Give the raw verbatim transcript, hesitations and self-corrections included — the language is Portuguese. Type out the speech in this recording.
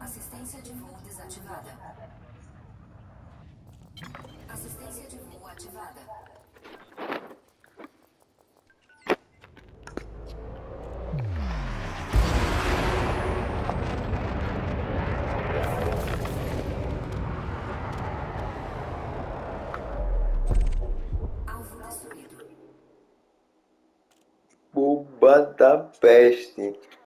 Assistência de voo desativada. Assistência de voo ativada. Alvo destruído. Bomba da peste.